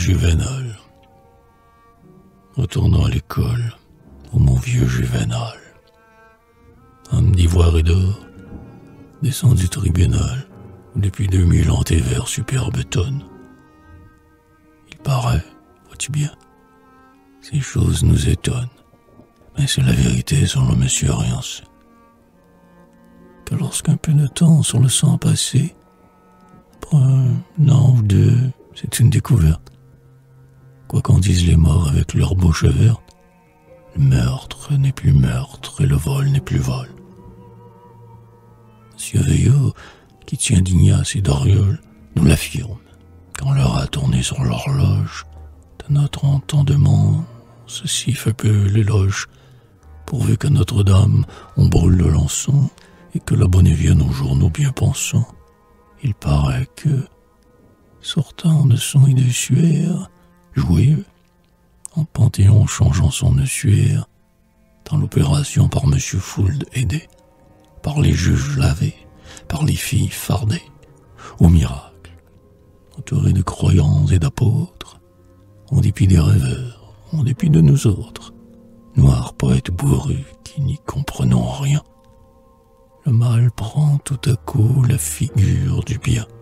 Juvénal. Retournant à l'école, ô mon vieux Juvénal, homme d'ivoire et d'or, descend du tribunal, où depuis 2000 ans tes vers superbes tonnent. Il paraît, vois-tu bien, ces choses nous étonnent, mais c'est la vérité selon monsieur Ariance, que lorsqu'un peu de temps sur le sang passé, après un an ou deux, c'est une découverte. Quoi qu'en disent les morts avec leur bouche verte, le meurtre n'est plus meurtre et le vol n'est plus vol. Monsieur Veillot, qui tient d'Ignace et d'Oriol, nous l'affirme, quand l'heure a tourné sur l'horloge, de notre entendement, ceci fait peu l'éloge, pourvu qu'à Notre-Dame on brûle le lançon, et que la bonne vienne aux journaux bien pensants. Il paraît que, sortant de son lit de suaire, joyeux, en Panthéon changeant son ossuaire, dans l'opération par monsieur Fould aidé, par les juges lavés, par les filles fardées, au miracle, entouré de croyants et d'apôtres, en dépit des rêveurs, en dépit de nous autres, noirs poètes bourrus qui n'y comprenons rien, le mal prend tout à coup la figure du bien.